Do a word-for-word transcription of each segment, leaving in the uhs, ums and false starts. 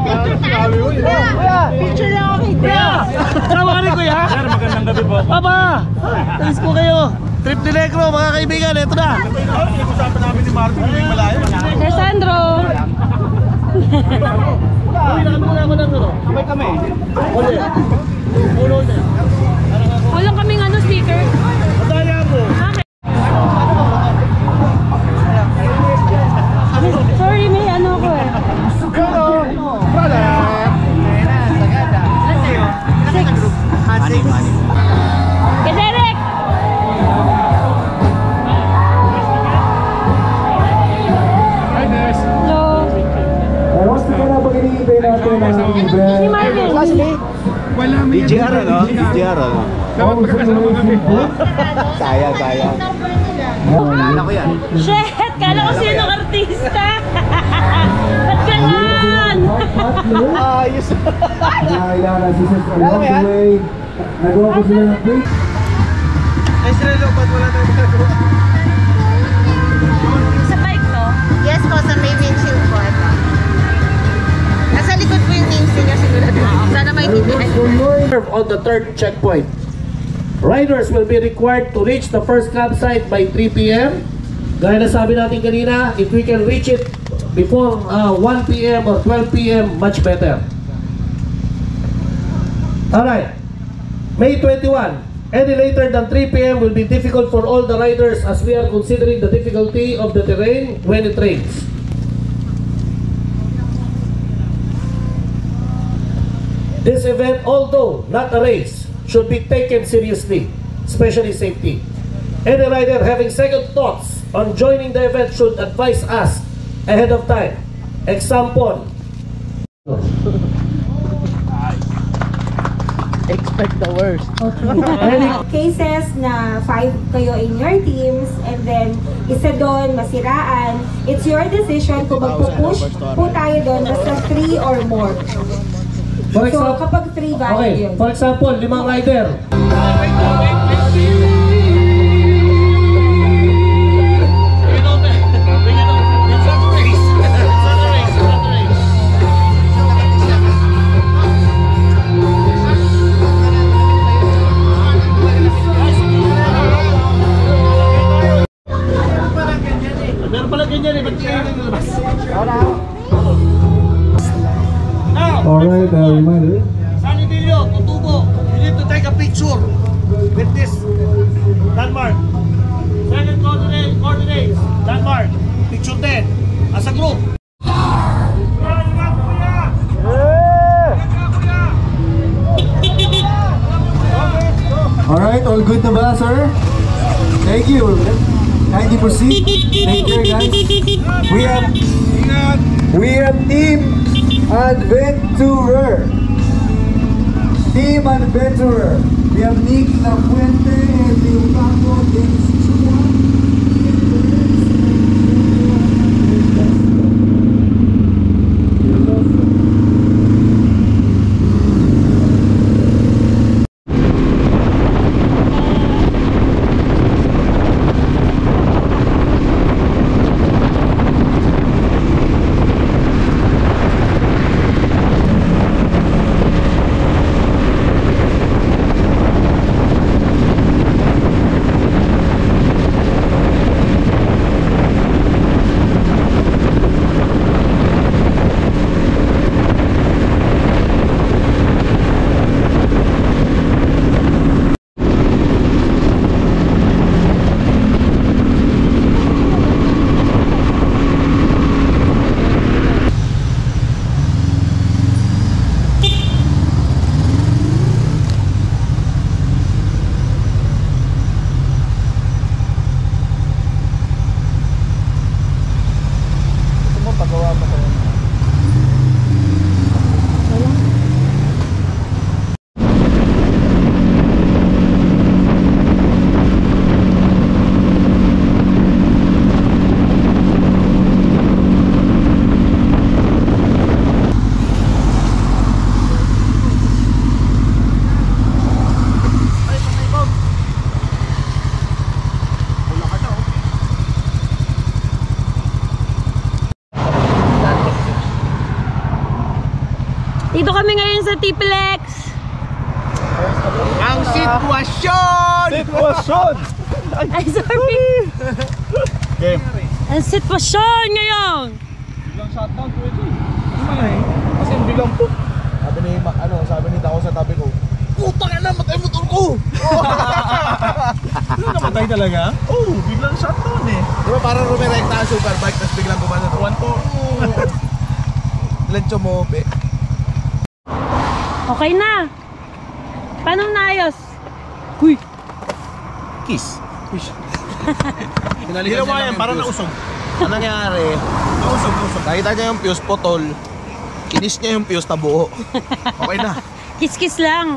Picture na ako kay Kuya. Sama ka rin Kuya. Sir, magandang gabi po. Papa, talis ko kayo. Trip ni Negro, mga kaibigan, ito na. Usapan namin ni Marvin, hindi malayo. Sir Sandro. Uy, nakabila ako ng ano. Kamay kami. Uli. Ulo na. Walang kaming ano, sticker. Madaya mo. Sorry, may ano ako eh. Kay Derek! Hello! Once again, ang pag-inibay natin ang event. Si Marvin! D J R ano? D J R ano? Dapat magkakasama kami. Sayang, sayang. Kala ko yan. Shit! Kala ko sino artista! Ba't ganyan? Ayos. Nakailangan si Sis along the way. Nagawa ko sila ng quick. Ay, sila lobat, wala na magagawa. Sa bike to? Yes po, sa may windshield po. Ito. Nasa likod po yung names niya sigurado. Sana may tindihan. On the third checkpoint, riders will be required to reach the first campsite by three P M Gaya na sabi natin kanina, if we can reach it before uh, one P M or twelve P M, much better. Alright, May twenty-first, any later than three P M will be difficult for all the riders as we are considering the difficulty of the terrain when it rains. This event, although not a race, should be taken seriously, especially safety. Any rider having second thoughts on joining the event should advise us ahead of time. Example. Expect the worst. Cases na five kayo in your teams and then isa doon masiraan, it's your decision kung magpupush po tayo doon basta three or more. For So example, kapag three valid okay, yun. for example, limang rider. Meron pala ganyan eh, ba't kayo nilabas? Alright, uh, reminder. Sunny Villo, Tutubo, you need to take a picture with this landmark. Second coordinate, coordinates, landmark, picture ten, as a group. Alright, all good na ba, sir? Thank you. Kindly proceed. Take care, guys. We have, we have Team Adventurer. Team Adventurer. We have Nick La Fuente and Leopardo Denchua. Dito kami ngayon sa T-Plex. Ang sitwasyon! Sitwasyon! Ay, sorry. Game. Ang sitwasyon ngayon. Biglang shutdown po ito. Kasi biglang po. Sabi ni, ano, sabi ni Dako sa tabi ko, puta ka na, matay motor ko! Ano namatay talaga? Oo, oh, biglang shutdown eh. Diba parang rumirekta ang superbike, tapos biglang gumano. One po. Diretso mo, pe. Okay na. Paano naayos? Uy. Kiss. Kiss. Hinalihan mo yan, parang nausog. Ano nangyari? Nausog, nausog. Nakita niya yung fuse potol. Kinis niya yung fuse na buo. Okay na. Kiss-kiss lang.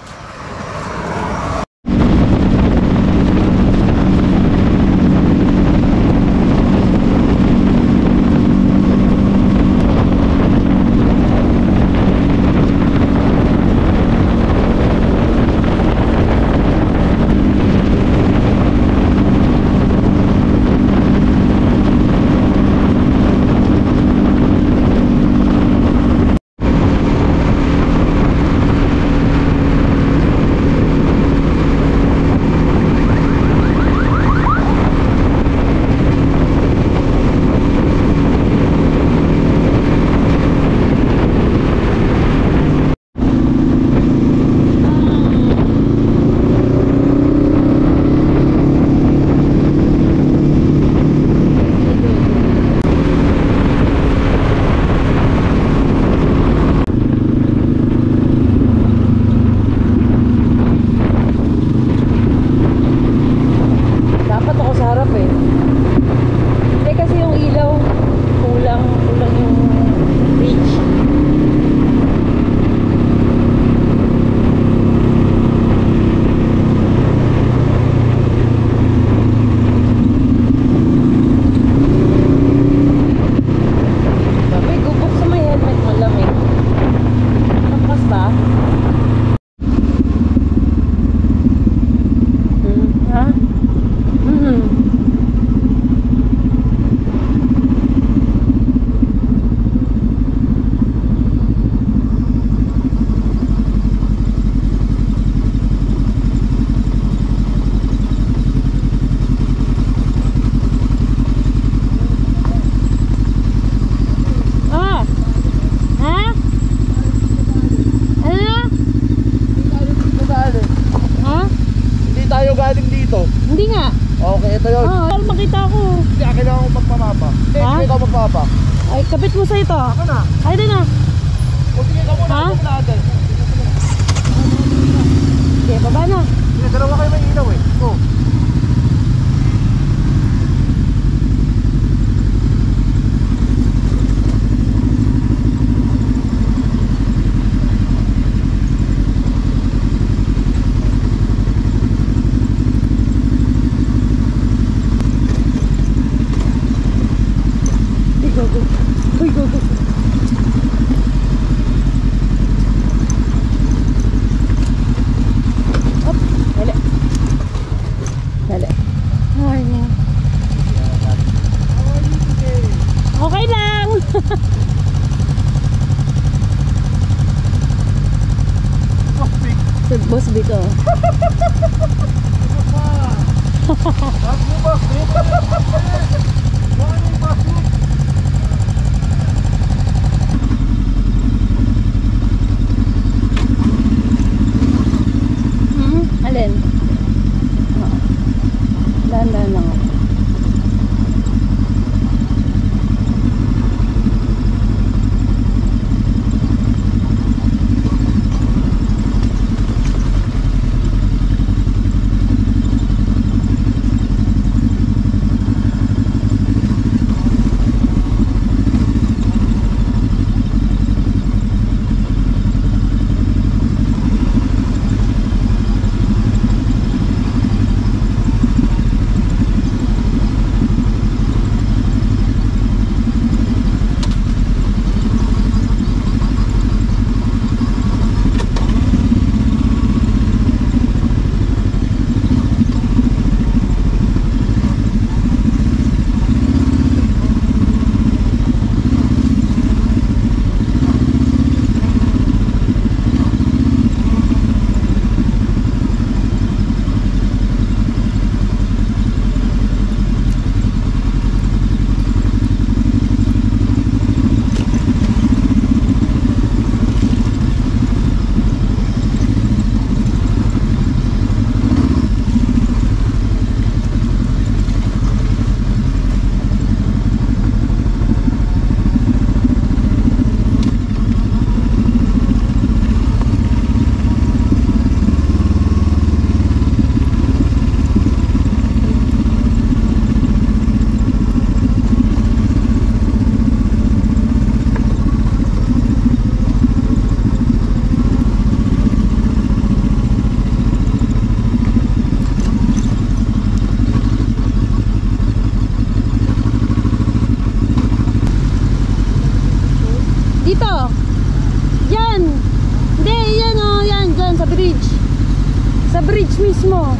Hindi nga. Okay, ito yun. Oo, oh, makita ko. Hindi, akin lang ako magpamapa. Hindi, Ha? ikaw magpapa. Ay, kapit mo sa ito. Ako na. Ay, din na. O sige, ikaw muna. Ha? Ikaw muna natin. Okay, baba na. Sige, dalawa kayo may ilaw eh. Oh. Go, go. Uy, go, go. Up, dali. Dali. Morning. Okay lang. Sa boss dito. Hmm, alin? Oo. Dahan-dahan lang ako. Dito. Yan. Hindi, yan o. Yan, dyan sa bridge. Sa bridge mismo.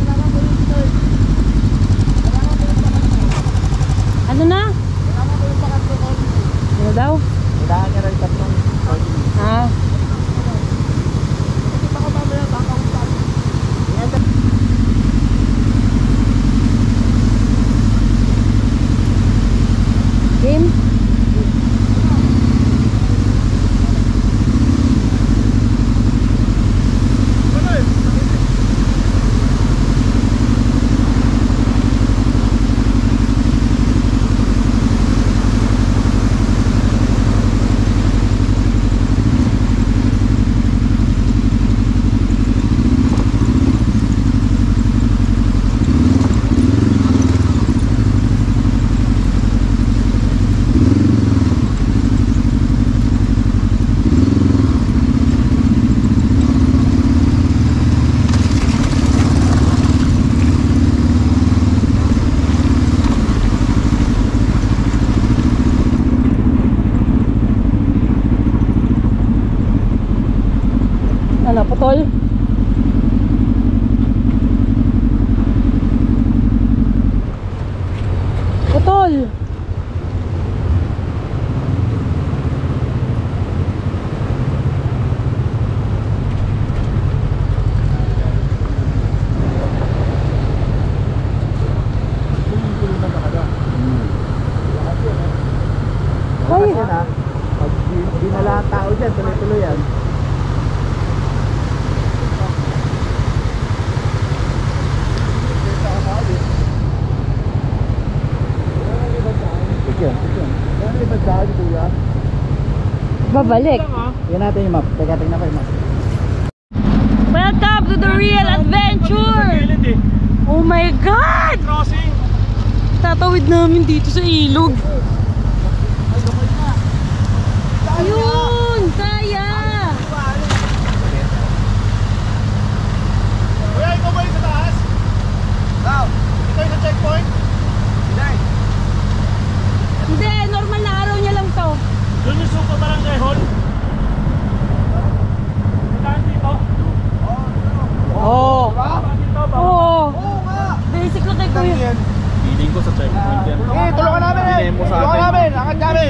Ano na? Ano daw? Kailangan niya rin tatlong. Ha? Game? Ano, putol? Putol! Ay! Pag dinala ang tao dyan, tuloy-tuloy yan. Babalik. Yan natin yung map. Teka, tingnan ko yung map. Welcome to the real adventure! Oh my God! Tatawid namin dito sa ilog. Ayun! Kaya! Kuya, ikaw ba yung sa taas? Wow! Ito yung sa checkpoint? Hindi. Hindi, normal na araw niya lang to. Doon yung suko barangay hall. Saan dito? Oo. Oo. Oo nga! Basic lang kay Kuya. Feeling ko sa checkpoint yan. Eh, tulungan namin eh! Tulungan namin! Angkat namin!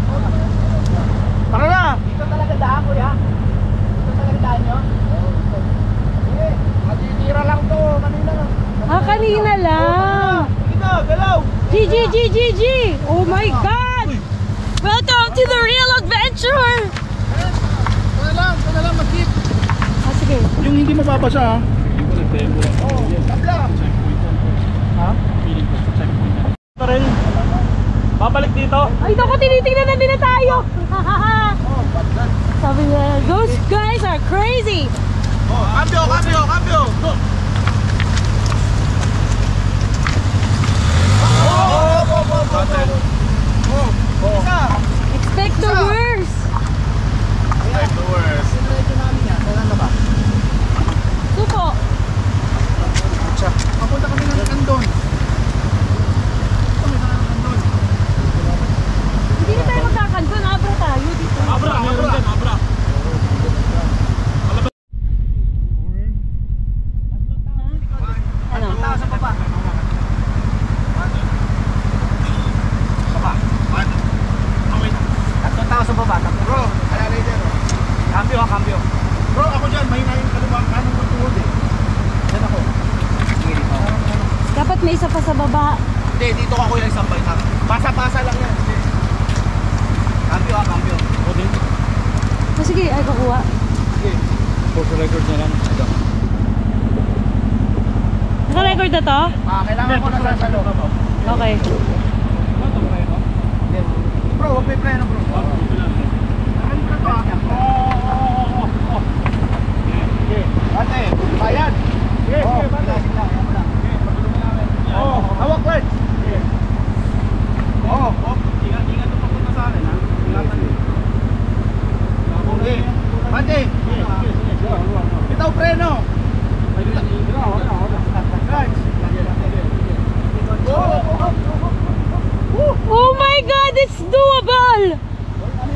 Tara na! Dito talaga daan, kuya? Dito talaga daan nyo? Eh, matitira lang to. Kanina lang. Ah, kanina lang. Sige na, galaw! G G G G G! Oh my God! Welcome to the real adventure! Ito na lang, ito na lang, mag-keep. Ah, sige. Yung hindi mababasa ha? Hindi ko nag-demo lang. Oo, tabla! Ha? Feeling ko sa checkpoint yan. Ito rin. Babalik dito. Ay, naku, tinitingnan na din na tayo. Sabi niya, those guys are crazy. Oh, cambio, cambio, cambio! Go! Oh, oh, oh, oh, oh, oh, oh. Isa! Expect the worst. Expect the worst. Sinrecho namin yan. Kailan na ba? Supo. Papunta kami ng Andon. Kami ng Andon. Hindi na tayo magkakanton. Abra tayo dito. Abra, meron din, abra. Ano? Tao sa baba. Baba. Tatlong tao sa baba. Bro, kaya later. Cambio ha, cambio. Bro, ako dyan. Mahina yung kaluwang kanong magtuhod eh. Yan ako. Sige dito. Dapat may isa pa sa baba. Hindi, dito ako yung isang baita. Pasa-pasa lang yan. Cambio ha, cambio. Oh, sige, ay kukuha. Sige. For record na lang. Naka-record na to? Ah, kailangan ko na sa salo. Okay. Bro, huwag may preno bro. Ate, bayad. Sige, sige, bata. Oh, hawak clutch. Oh, oh. Ingat-ingat ito papunta sa akin, ha? Ingatan din. Okay. Bante. Bitaw preno. Clutch. Oh my God, it's doable!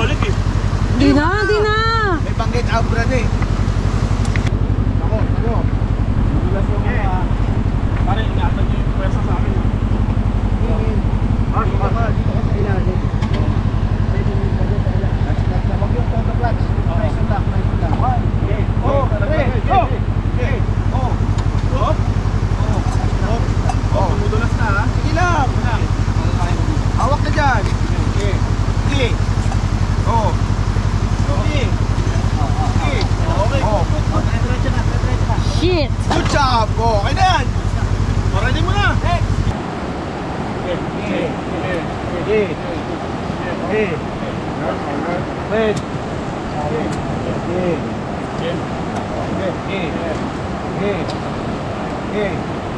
balik eh. Di na, di na. May banggit abra na eh. Ako, ako. Magulas yung mga... Pare, ingatan niyo yung pwersa sa akin. Ah, dito ka, dito ka sa ilalim. Huwag yung photo clutch. Nice and lock, nice and lock. One, okay. Oh, three, oh! Okay, oh. Oh. Oh. Oh, tumudulas na ha. Sige lang. Hawak na dyan. Okay. Okay. Oh. Okay. Okay. Okay. Oh. Diretso na, diretso na. Shit. Good job. Oh, okay na yan. Ready mo na. Next. Okay. Okay. Okay. Okay. Wait. Okay. Okay. Okay. Okay. Okay.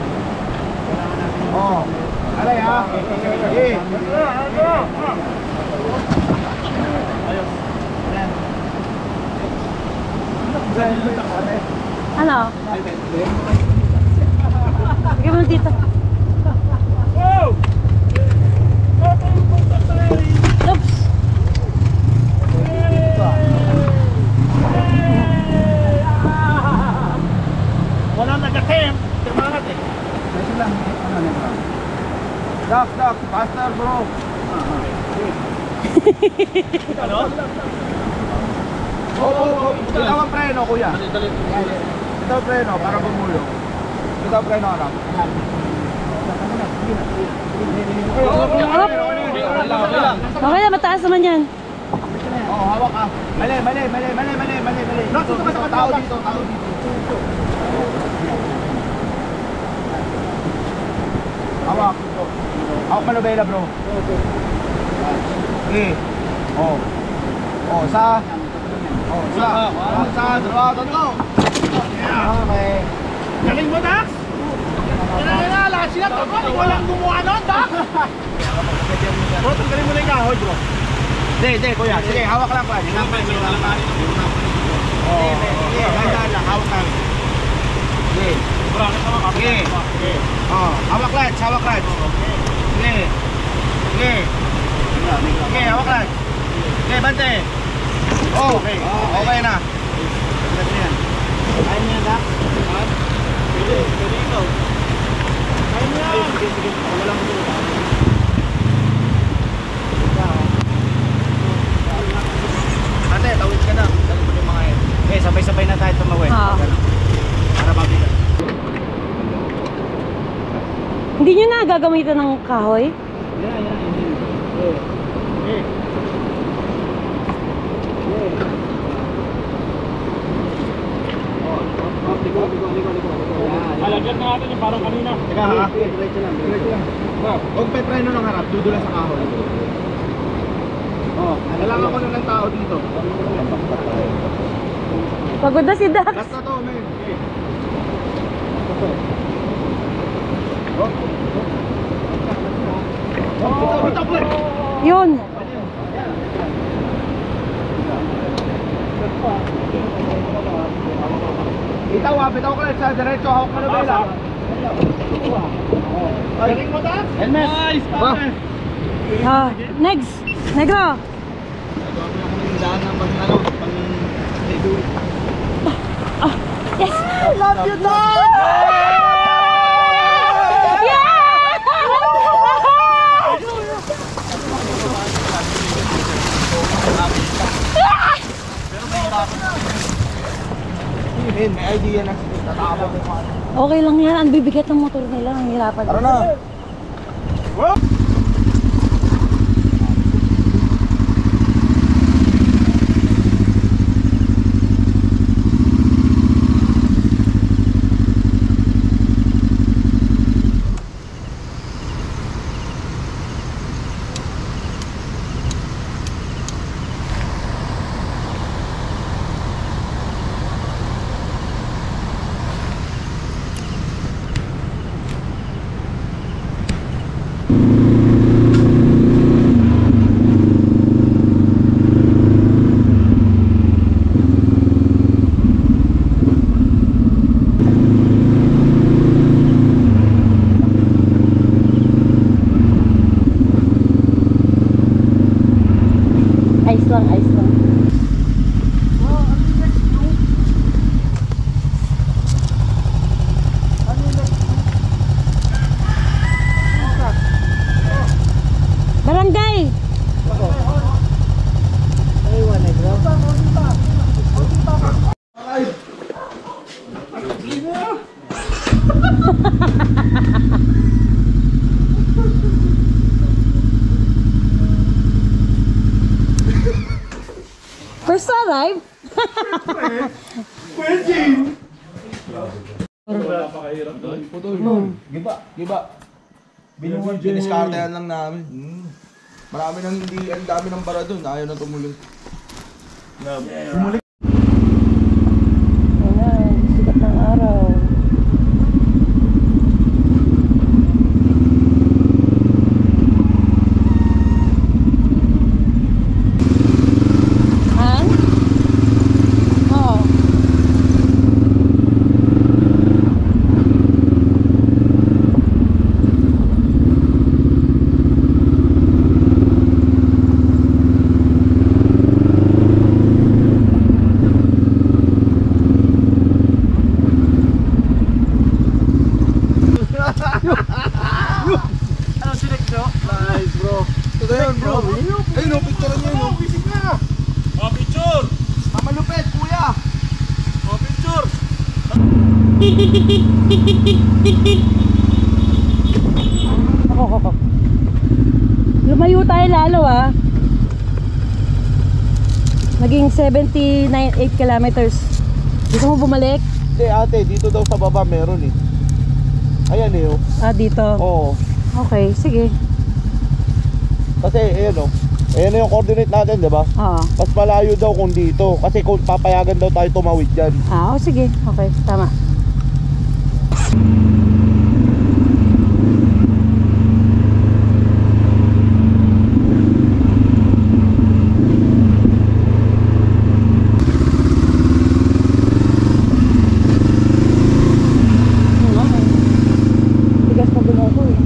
Oh. Alay ha. Okay. Ano? Sige mo dito. Oops. Walang nag-attempt. Timangat eh. Kasi lang. Ano na ba? Doc, doc. Faster bro. Ano? Oo, oo, oo. Ito ang preno, kuya. Ito ang preno, para bumulong. Ito ang preno, harap. Okay na, mataas naman yan. Oo, hawak ka. Mali, mali, mali, mali, mali, mali, mali. Dito, dito, tao dito, tao dito. Hawak. Hawak manubela, bro. Okay. Oh. Oh, sa. Oh, sa. Oh, sa. Dalawa, tatlo. Okay. Galing mo, Dax? Kailangan na, lahat sila. Walang gumawa nun, Dax. Bro, tanggalin mo na yung kahoy, bro. Hindi, hindi, kuya. Sige, hawak lang pa. Hawak lang pa. Oo. Sige, dahan lang. Hawak lang. Sige. Sige. Oh, hawak clutch, hawak clutch. Sige. Sige. Sige, hawak clutch. Sige, bante. Oh, okay. Okay na. Kaya niya, Dax? Pwede, pwede ikaw. Kaya niya. Sige, sige. Wala mo dito. Ate, tawid ka na. Dali mo yung mga yan. Okay, sabay-sabay na tayo tumawid. Ah. Para mabigat. Hindi nyo na gagamitan ng kahoy? Yeah, yeah, yeah. Okay. Alagyan na natin yung parang kanina. Teka ha? Diretso lang. Diretso lang. Huwag petreno ng harap, dudula sa kahoy. Oh, kailangan ko ng tao dito. Pagod na si Dax. Last na to, men. Oh. Oh, bitaw, bitaw. Yun. Bitaw ah, bitaw ka lang sa diretso, hawak mo na bela. Galing mo ta? Helmet. Nice, pare. Ah, next. Negro. Yes. Love you, dog! May idea na tatapos ko. Okay lang yan. Ang bibigat ng motor nila. Ang hirapan. Tara na. lang, ice lang. Barangay! First arrive? Giba, giba. Binuwan, diniskartehan lang namin. Marami nang hindi, ang dami ng bara doon. Ayaw na tumulong. Ayan, sikat ng araw. Han? Oo. Nice, bro. Ito yun, bro. Ayun, no, picture niyo yun. Oh, picture! Mamalupit, kuya. Oh, picture! Lumayo tayo lalo ah. Naging seventy-nine point eight kilometers. Gusto mo bumalik? Hindi, ate, dito daw sa baba meron eh. Ayan eh, oh. Ah, dito. Oo. Okay, sige. Kasi, ayan oh. Ayan yung coordinate natin, di ba? Oo. Mas malayo daw kung dito. Kasi kung papayagan daw tayo tumawid dyan. Ah, oh, sige. Okay, tama. Tigas pa din ako eh.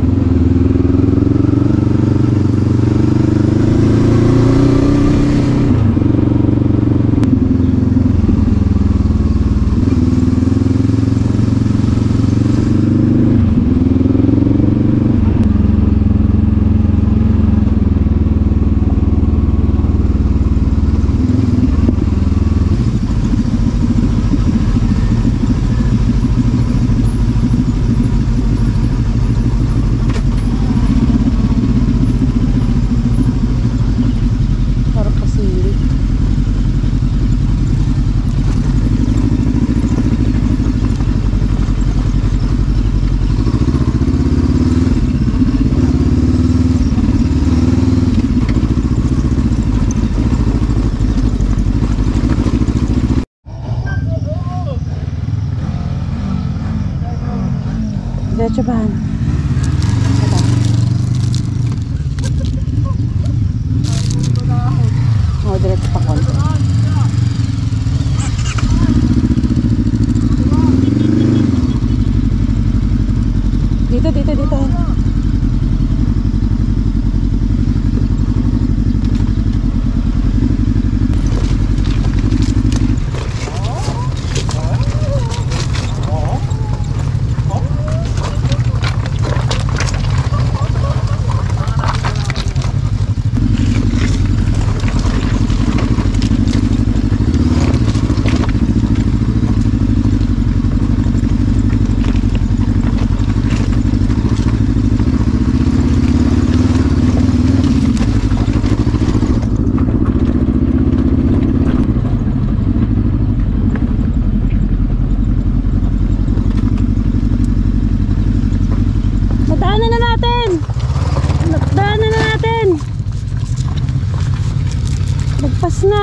Sarap pasili. Diretso ba? Ito. Oh, diretso pa konti. Dito, dito, dito. Nadaanan na natin! Nadaanan na natin! Nagpas na!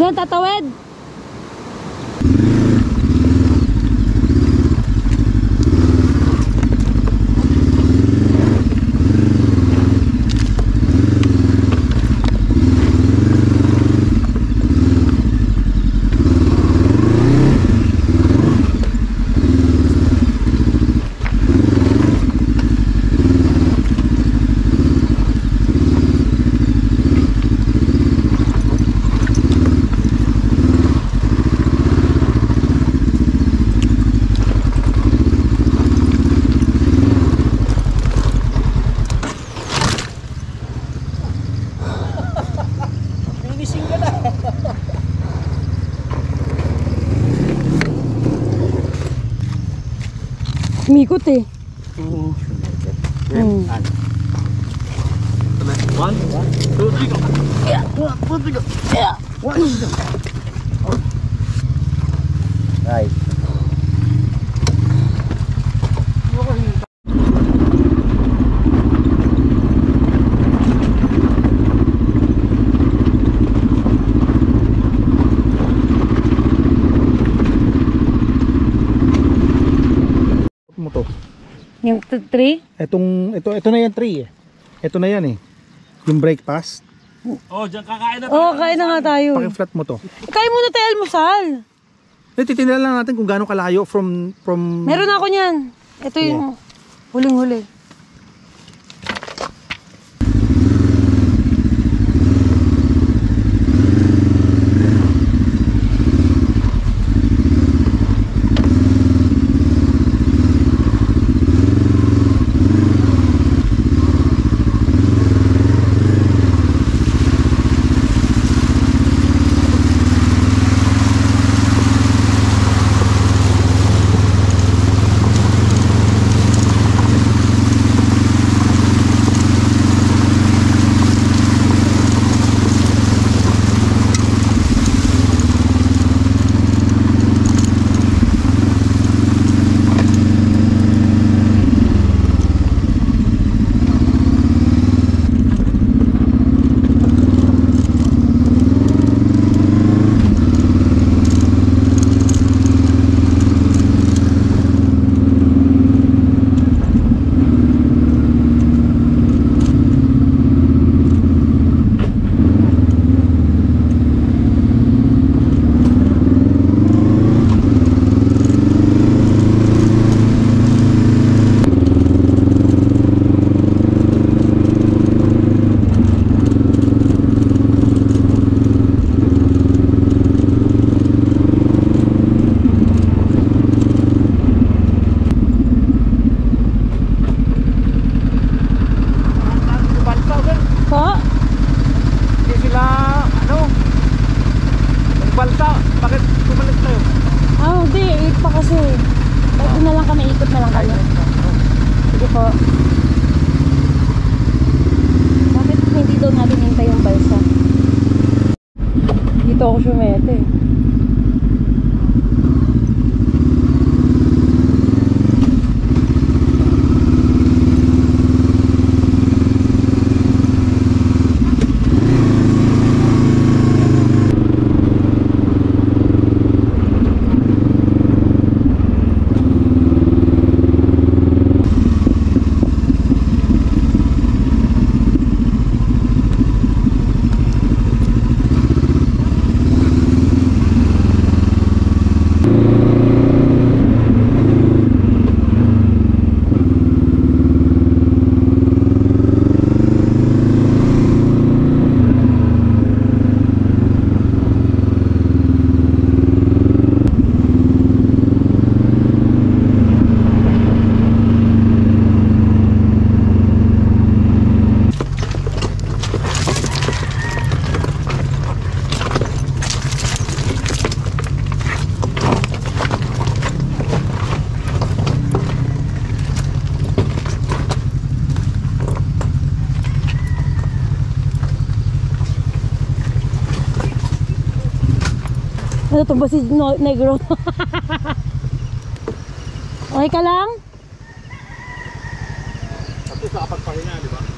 Diyan, tatawid. Umikot eh. Hmm. One, two, three, go. Yeah, one, two, three, go. Yeah, one, two, three, go. Right. Mo to. Yung three? Etong ito ito na yan three eh. Ito na yan eh. Yung brake pass. Oh, diyan kakain na Oo, oh, kain na nga tayo. Paki-flat mo to. Kain muna tayo almusal. Eh, titingnan lang natin kung gaano kalayo from from Meron ako niyan. Ito yung huling-huli. po. Bakit hindi daw natin hintay yung balsa? Dito ako sumete. Ano to ba si no Negro? Okay ka lang? Ito sa kapagpahinga, di ba?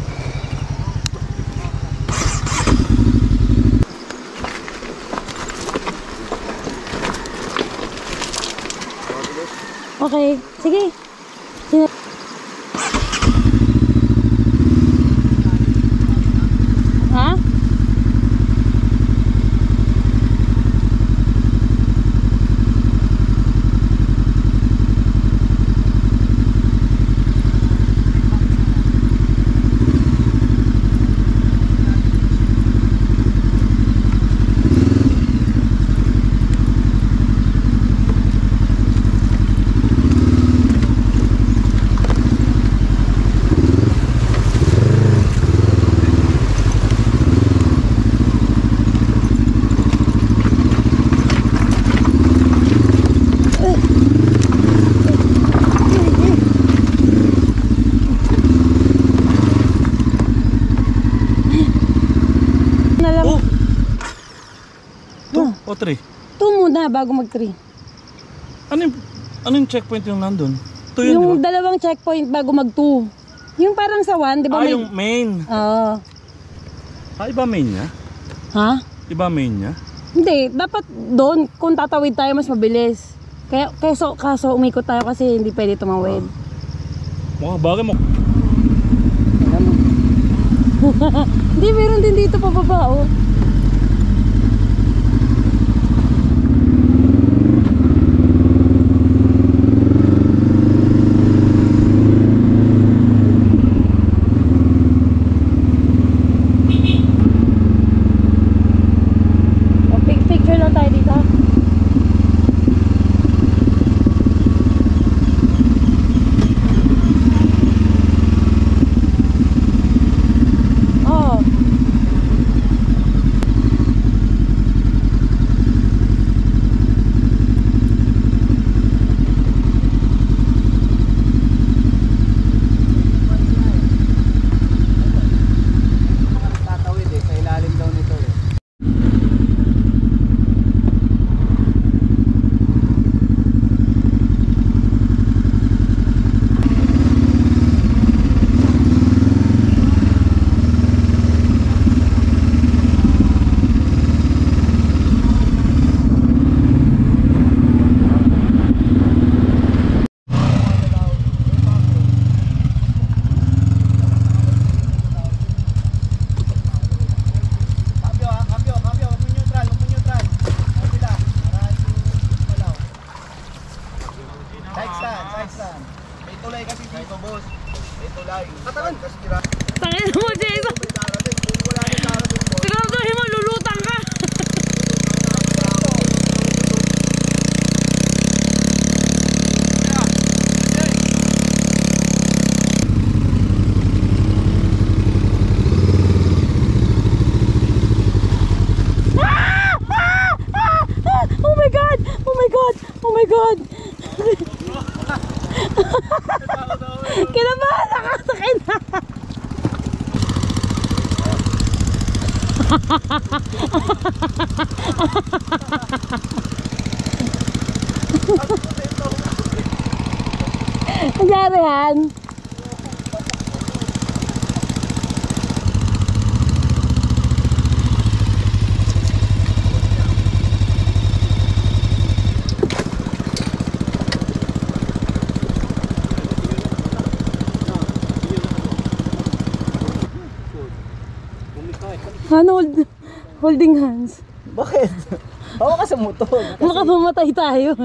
Okay, sige. Ha? O three. two muna bago mag three. Ano yung, ano yung checkpoint yung nandun? two yun, Yung di ba? dalawang checkpoint bago mag two. Yung parang sa one, di ba Ah, may... yung main. Oo. Ah, iba main niya? Ha? Iba main niya? Hindi, dapat doon, kung tatawid tayo mas mabilis. Kaya, kaso, kaso umikot tayo kasi hindi pwede tumawid. Mukha bagay mo. Hindi, meron din dito pababa, oh. Oh, pic- picture lang tayo dito. Oh. Tatawid eh, sa ilalim daw nito eh. Cambio ah, cambio, cambio, huwag mo neutral, huwag mo neutral. Ay sila, para yung malaw. Side stand, side stand. May tulay kasi dito, boss. May tulay. Katangan! Kasi tira. Tangin mo, Jason. May darating, kung wala na darating, boss. Siguraduhin mo, lulutang ka. Ah! Ah! Ah! Ah! Oh my God! Oh my God! Oh my God! Kinabahan ako sa kina. Nangyari Han? Han, hold, holding hands. Bakit? Hawa ka sa motor. Baka mamatay tayo.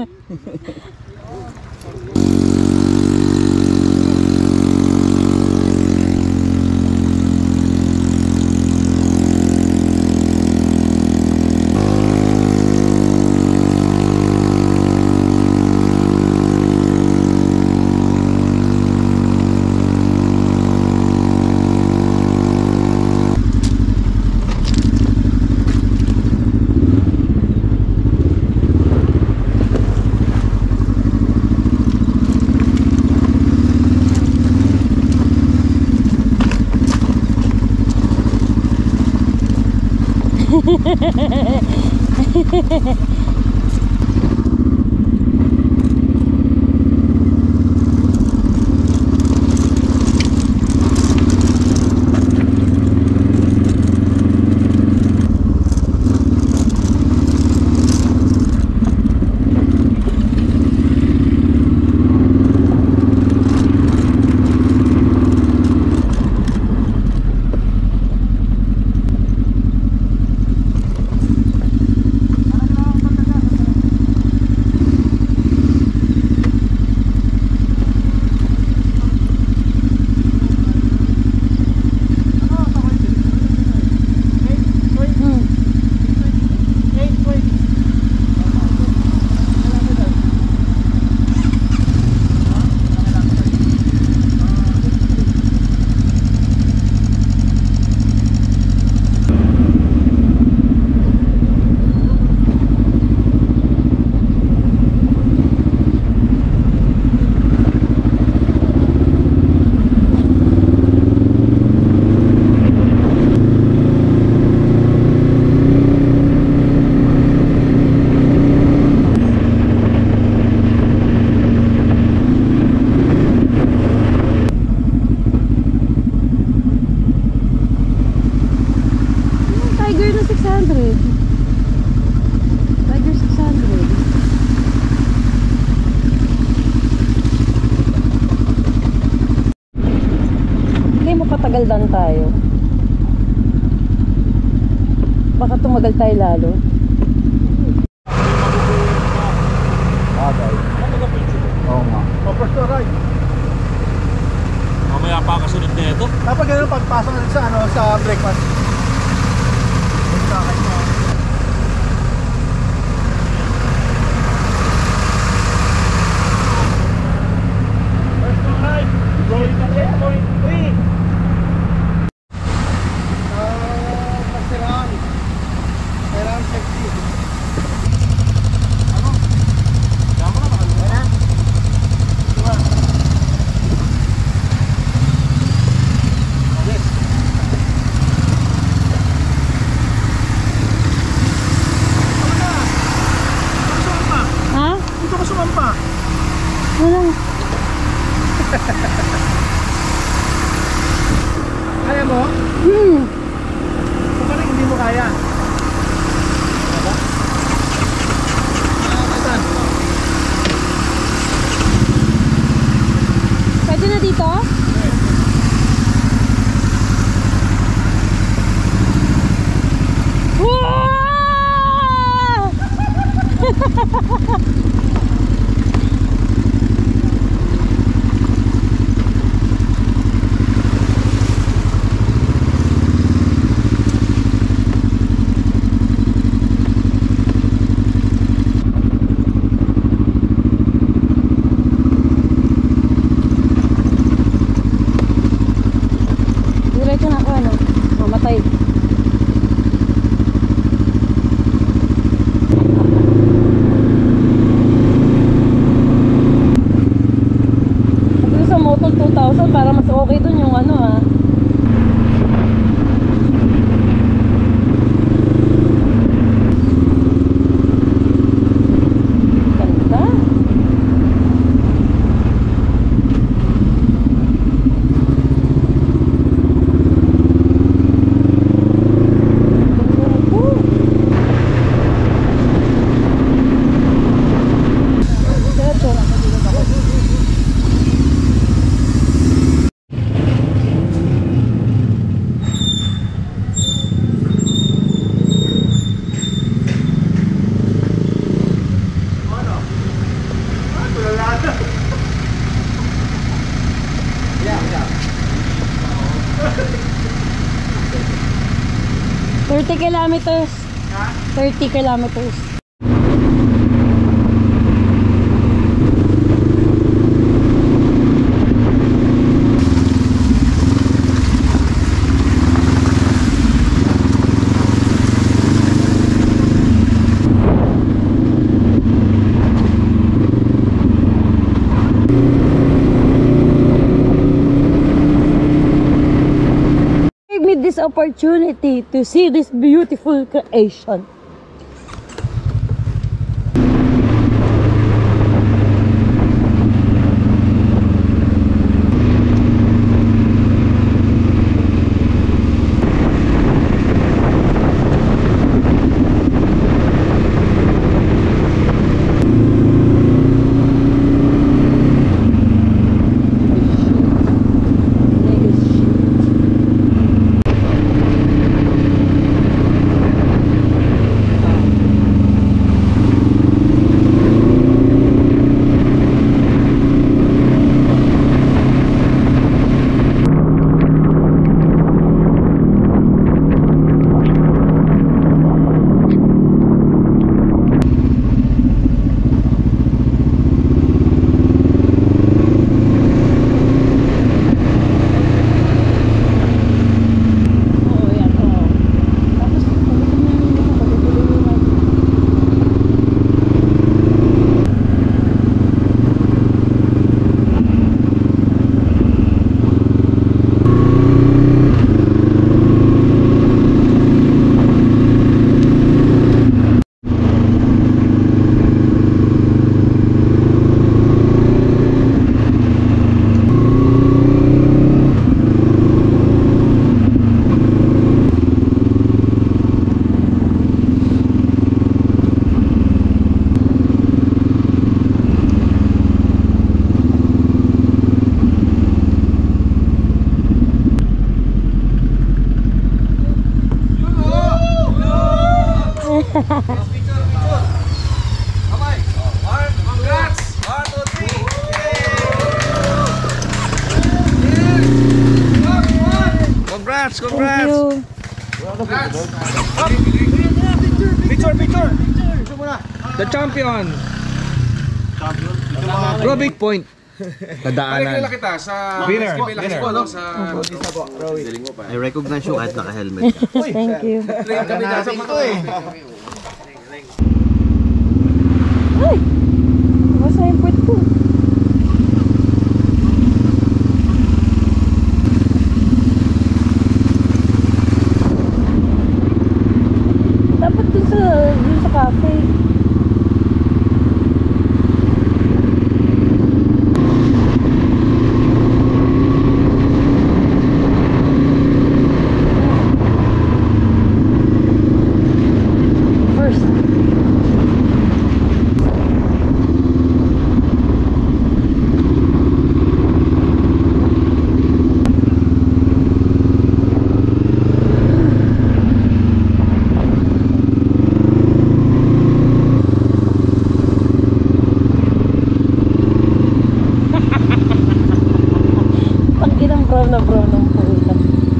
matagal lang tayo. Baka tumagal tayo lalo. Bagay. Oo nga. First to right. Mamaya pa kasunod na ito. Dapat ganun pagpasok natin sa, ano, sa breakfast. Ha? Dito ka sumampa. Walang. Kaya mo? Hmm. Kung parang hindi mo kaya. Pwede na dito? Wow! Diretso na ako, ano? Mamatay. Pag sa Moto two thousand, para mas okay dun yung ano, ah. Ganda. Diretso. thirty kilometers. thirty kilometers. Give me this opportunity to see this beautiful creation. Congrats! Thank Congrats! you. Picture, picture! The champion! Bro, big point. Tadaanan. kita sa Winner. Winner. Winner. Sa I recognize you kahit naka-helmet ka. Thank you. train kami natin ito eh. Ay! Basta yung puwet ko. Dapat dun sa, dun sa cafe. First. Tanginang brown na brown ng puwitan.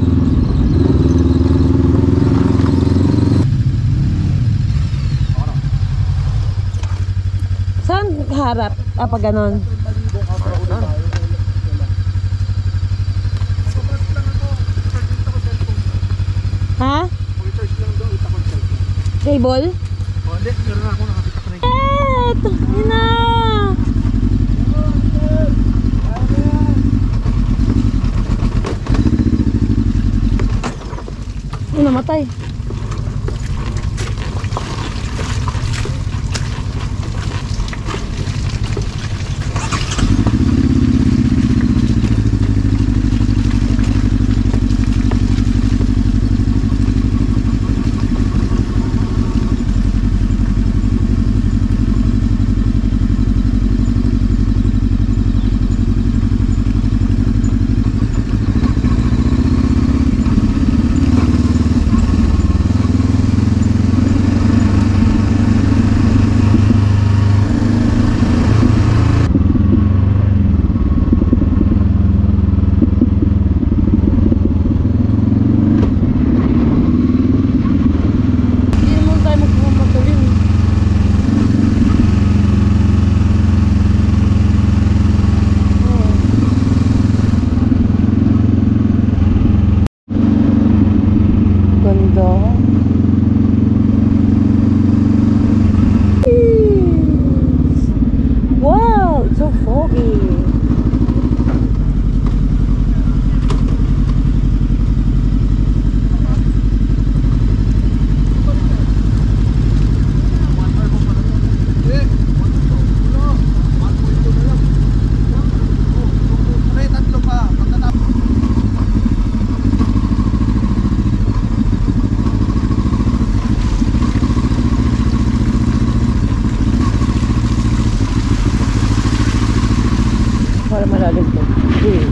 Saan harap? Ah, pag ganon. Ha? Cable? Eh, tangin na! Ay, namatay. Hindi naman tayo magpapatuloy. Ganda. Wow, it's so foggy. Para malalim to. Hmm.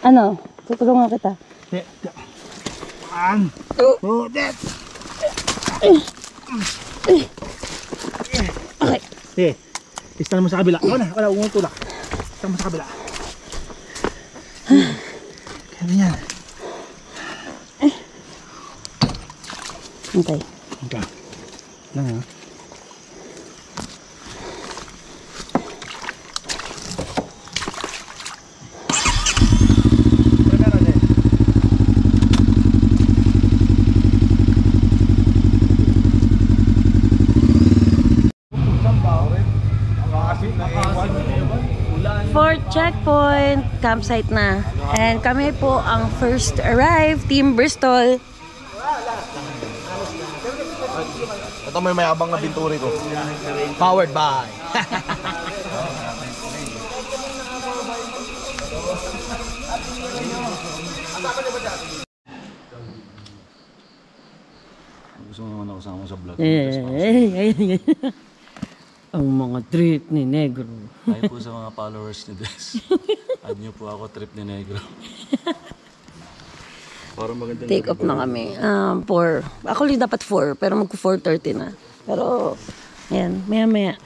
Ano? Tutulungan kita. An. Oh, that. Okay. Eh, istan mo sa kabila. Wala, wala, huwag mong tulak. Istan mo sa kabila. Ganyan. Okay. Okay. Lang ha. Fourth checkpoint, campsite na. And kami po ang first arrive, Team Bristol. Ito may mayabang na binturi ko. Powered by. Gusto mo naman ako sama sa vlog. Eh, ang mga trip ni Negro. Hi po sa mga followers ni Des. Add niyo po ako, trip ni Negro. Parang maganda. Take off na kami. Um, four. Actually, dapat four, pero magko four thirty na. Pero, ayan, maya-maya.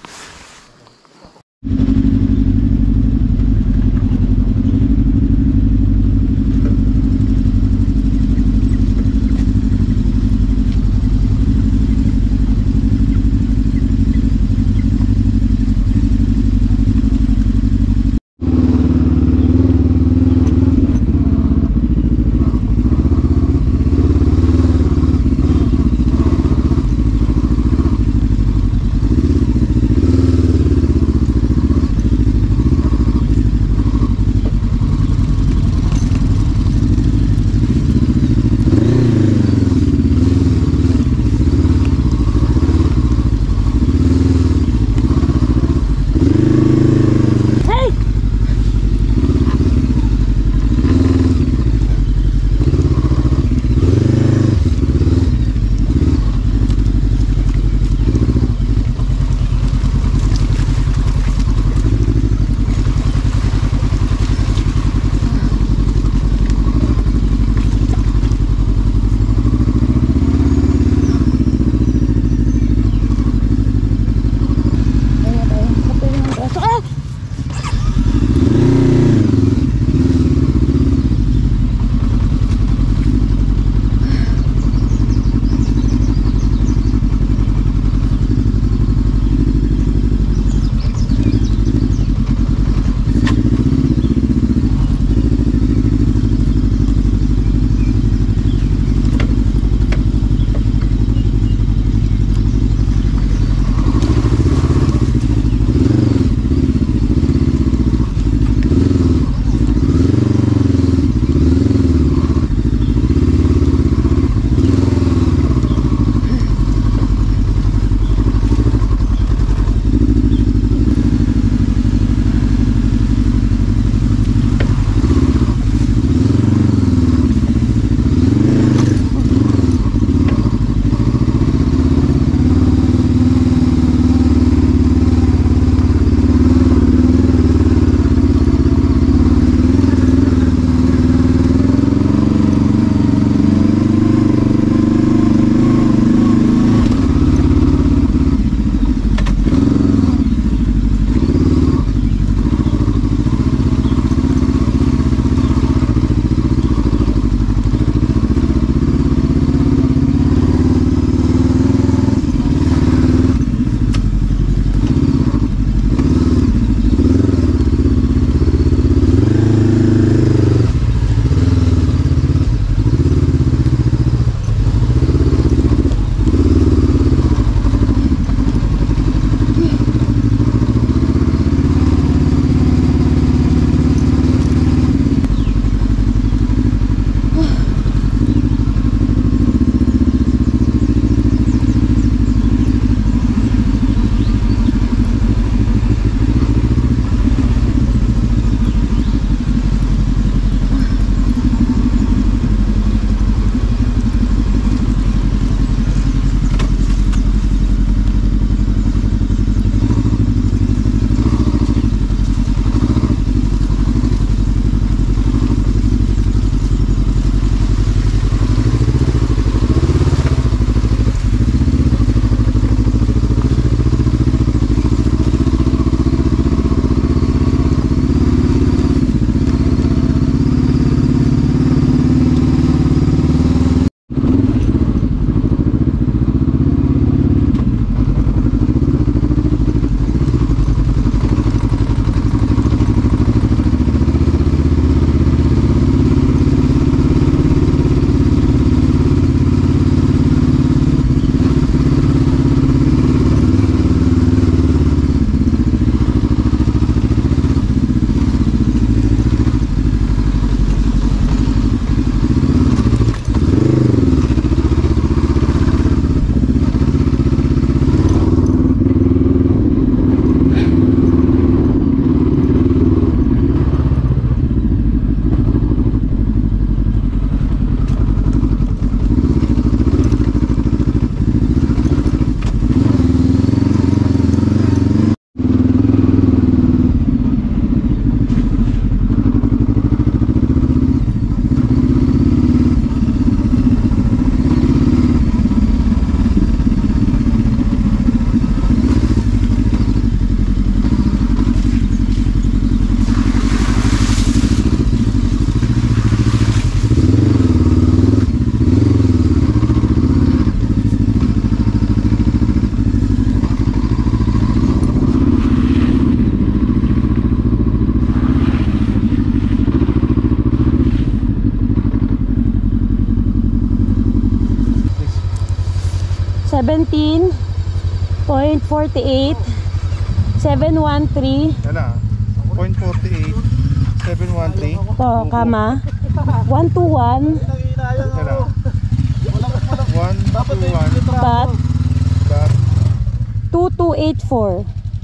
seventeen point four eight, seven one three. Ano? point four eight, seven one three. To, kama. one two one. Ano? one two one. Dot. Dot. two two eight four.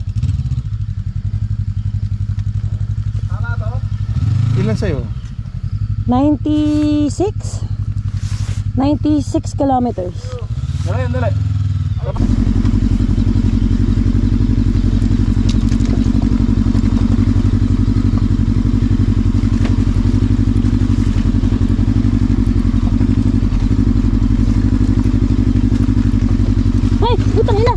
Ilan sa'yo? ninety-six? ninety-six kilometers. Dali, dali. Ay, putang ina!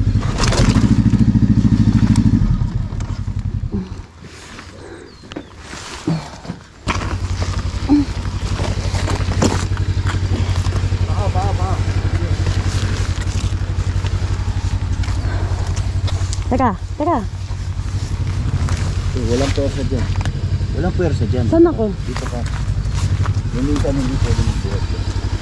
Teka, teka. Eh, walang pwersa dyan. Walang pwersa dyan. Saan ako? Dito ka. Yung minsan hindi pwede magbuhat dyan.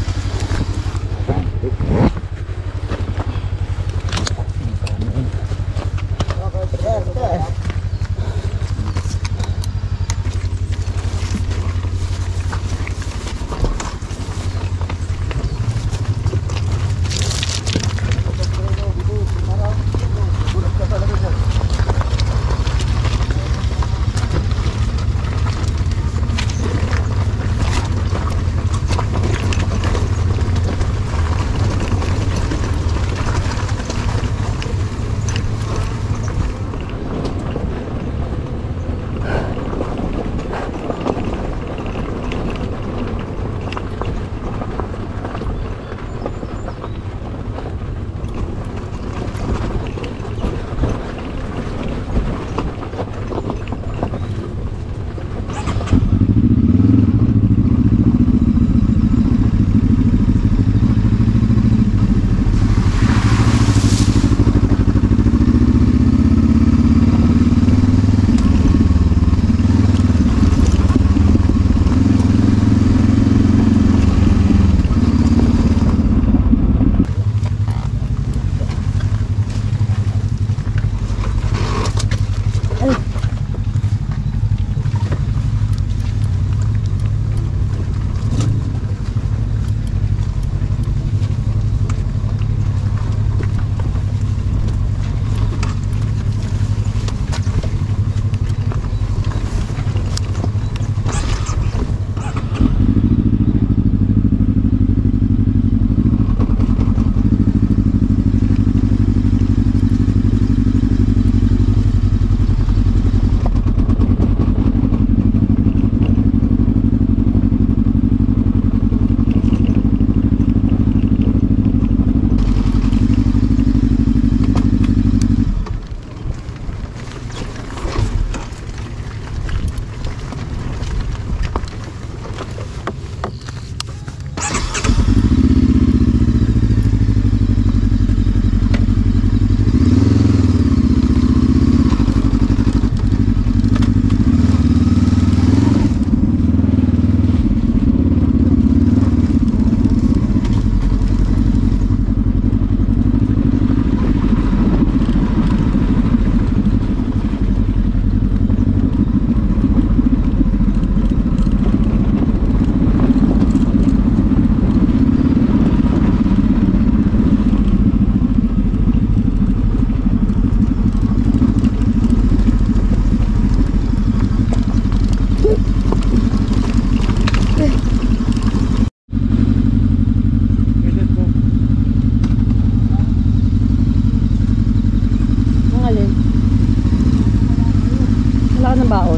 ng baon?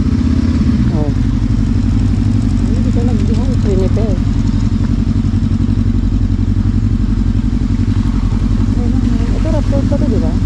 Oh. Hindi ka nagdihan, prepare. Ito rapor pa to, di ba?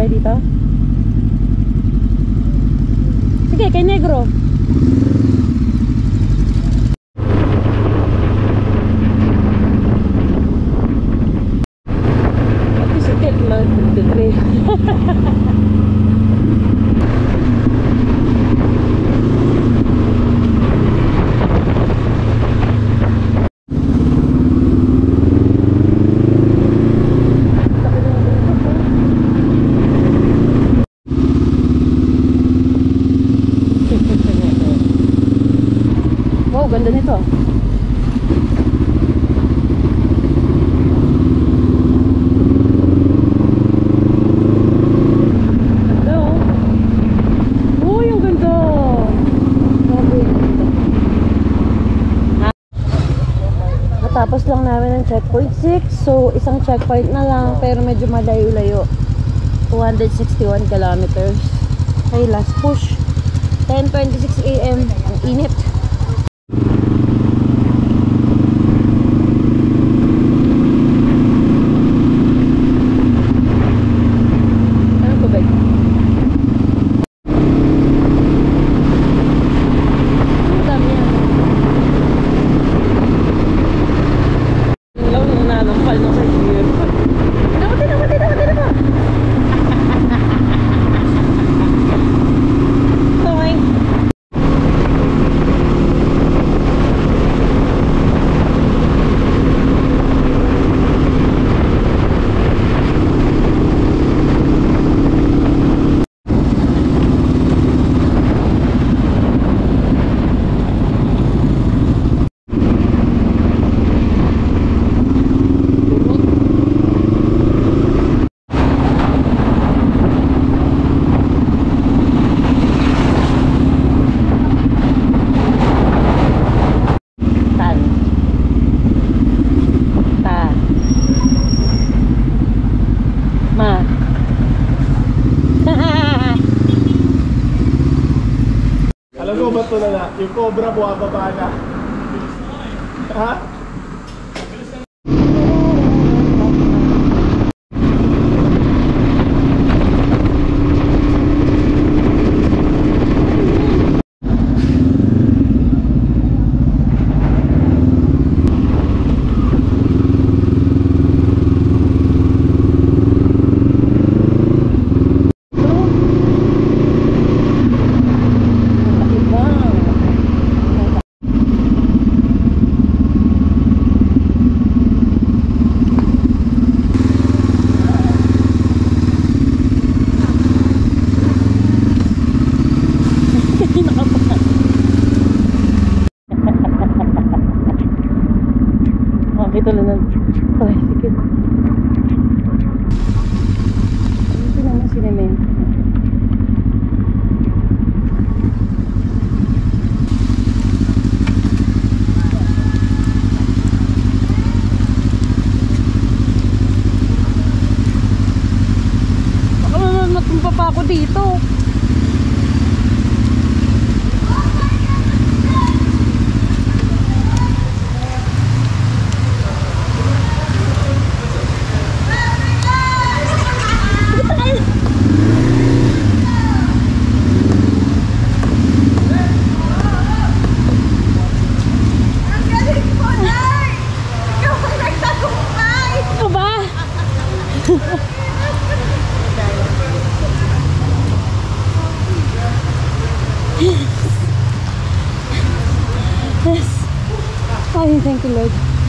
tayo dito? Sige, kay Negro. At least it lang the tree. Wow, ganda nito. Ganda oh. Oh, yung ganda. Grabe, yung ganda. Ah. Natapos lang namin ang checkpoint six. So, isang checkpoint na lang. Pero medyo malayo-layo. two hundred sixty-one kilometers. Okay, last push. ten twenty-six A M Ang init. Alam mo ba ito na na? Yung cobra buwababa na. Ha? Ito lang ng tricycle. Ito naman sinemento. Baka naman matumpa pa ako dito. Yes. Ay, thank you, Lord.